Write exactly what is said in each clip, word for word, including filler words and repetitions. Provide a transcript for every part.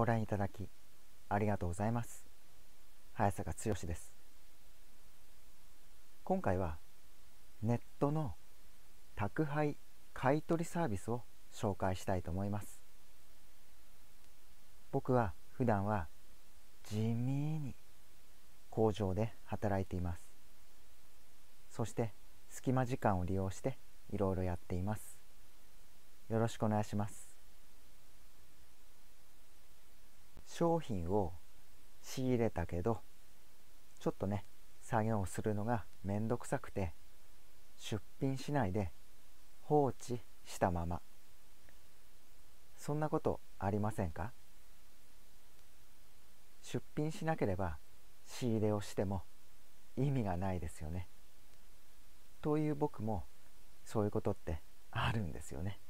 ご覧いただきありがとうございます。早坂剛です。今回はネットの宅配買い取りサービスを紹介したいと思います。僕は普段は地味に工場で働いています。そして隙間時間を利用していろいろやっています。よろしくお願いします。商品を仕入れたけどちょっとね作業をするのがめんどくさくて出品しないで放置したまま、そんなことありませんか？出品しなければ仕入れをしても意味がないですよね。という僕もそういうことってあるんですよね。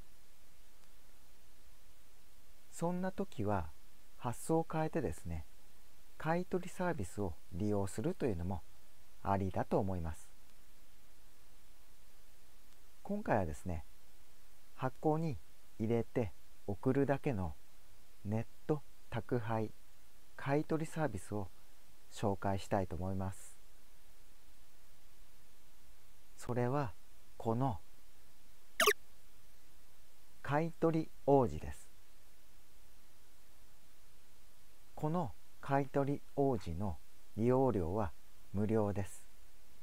そんな時は発想を変えてですね、買い取りサービスを利用するというのもありだと思います。今回はですね、箱に入れて送るだけのネット宅配買い取りサービスを紹介したいと思います。それはこの買取王子です。この買取王子の利用料は無料です。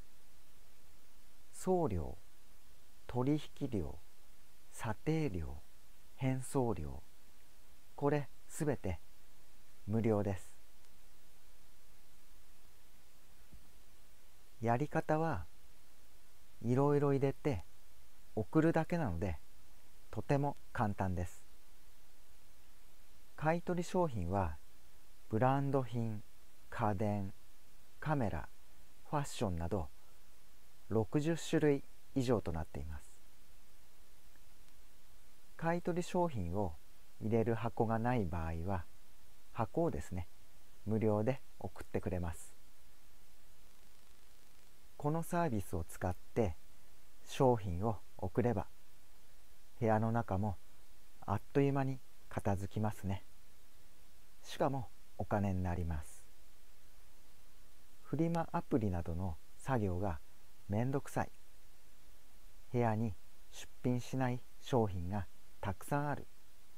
送料、取引料、査定料、返送料、これすべて無料です。やり方はいろいろ入れて送るだけなのでとても簡単です。買取商品はブランド品、家電、カメラ、ファッションなどろくじゅっしゅるい以上となっています。買取商品を入れる箱がない場合は箱をですね無料で送ってくれます。このサービスを使って商品を送れば部屋の中もあっという間に片付きますね。しかもお金になります。フリマアプリなどの作業がめんどくさい、部屋に出品しない商品がたくさんある、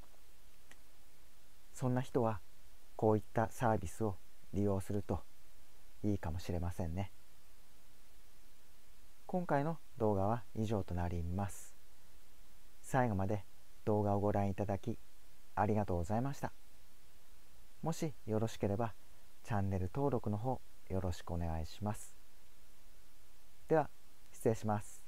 そんな人はこういったサービスを利用するといいかもしれませんね。今回の動画は以上となります。最後まで動画をご覧いただきありがとうございました。もしよろしければチャンネル登録の方よろしくお願いします。では失礼します。